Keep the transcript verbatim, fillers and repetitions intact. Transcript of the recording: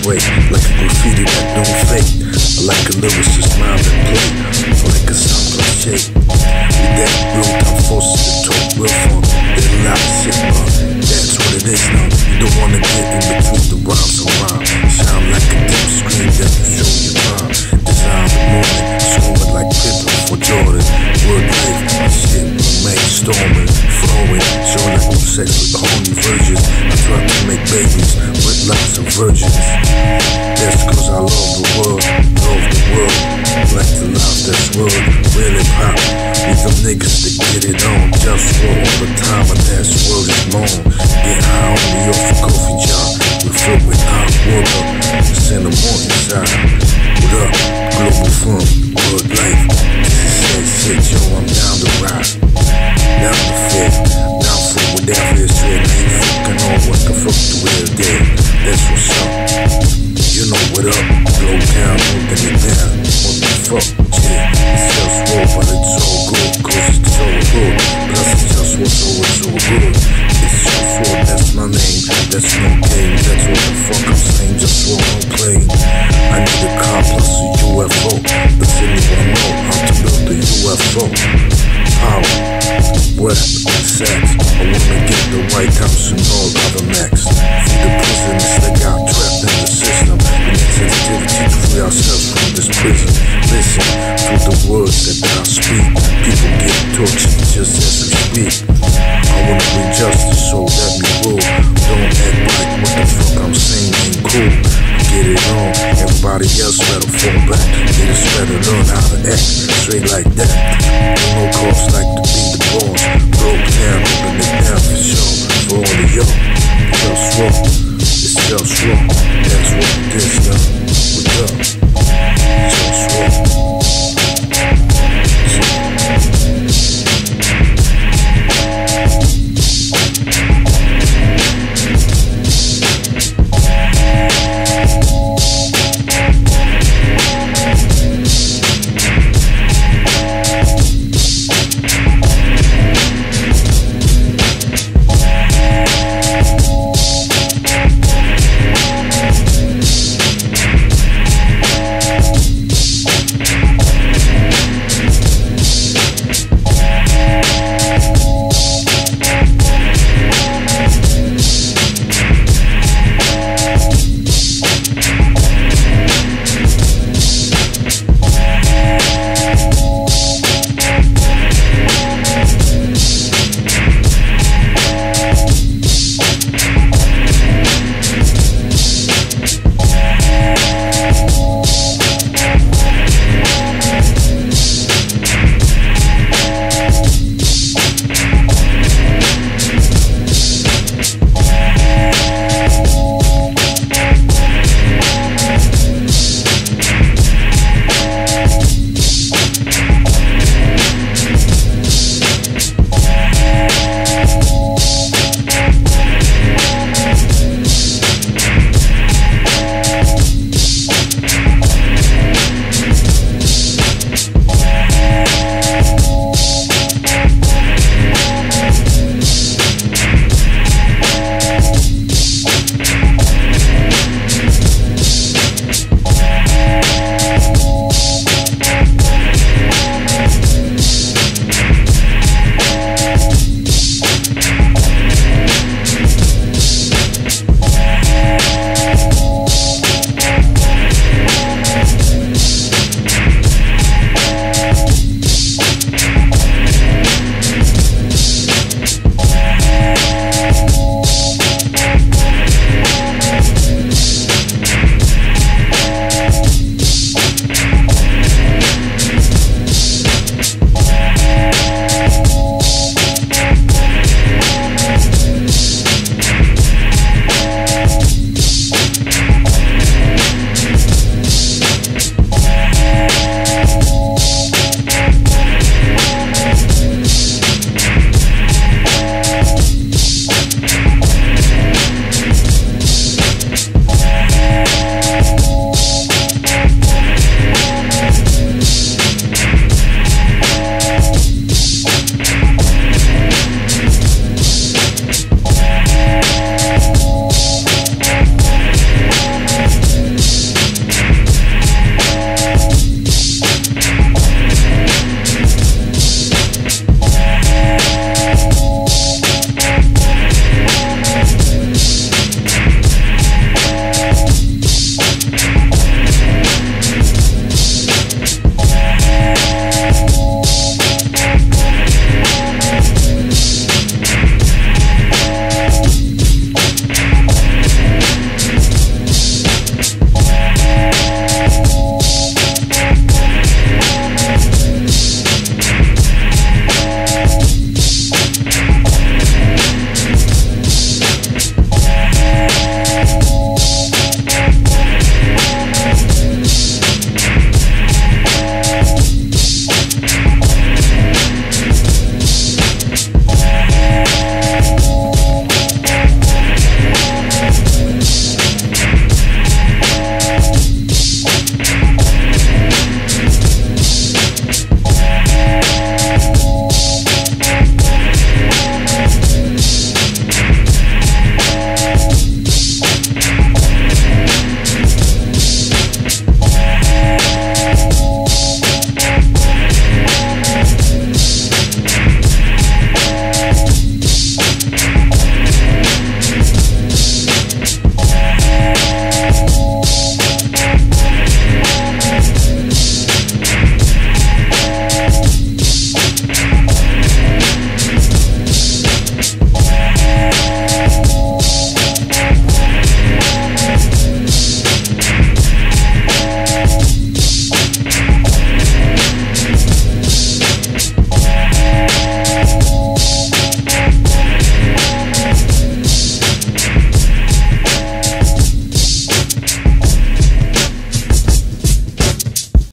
way, like a graffiti that don't fake. I like a lyricist mind that play, I like a sound cliche. With that real tough forces that talk real fun, there's a lot of shit, man. That's what it is now. You don't wanna get in between the rhymes and rhyme. Sound like a deep scream that will show you time. Design the moment, scoring like Pippen for Jordan. Word life, shit, man, storming, flowing, showing like old sex with the holy virgins. I try to make babies with lots of virgins. That's cause I love the world, love the world. Like the love that's world, really pop. With them niggas that get it on, just war all the time, and that's world is long. Get high only off a coffee jar, we fill with hot water. It's in the morning side. What up, Globalfirm, word life. This is shit, yo, I'm down the ride. Down the fit, down for whatever it's real. Ain't fucking on what the fuck the real deal. That's what's up. You know what up, Globetown, moving it down. What the fuck, yeah. It's just war, but it's all good, cause it's so good. Plus it's just what's always so good. It's JustWar, that's my name. That's no game, that's what the fuck I'm saying. JustWar, no playing. I need a car plus a U F O. Does anyone know how to build a U F O? How? Where? Sex. I wanna get the White House and all other next. For the prisoners that got trapped in the system. We need sensitivity to free ourselves from this prison. Listen to the words that I speak. People get tortured just as we speak. I wanna bring justice, so let me rule. Don't act like what the fuck I'm saying ain't cool. Get it on, everybody else better fall back. They just better learn how to act straight like that. Ain't no cause like to be the boss. Globetown, open it down for sure. For all of y'all, JustWar, it's JustWar.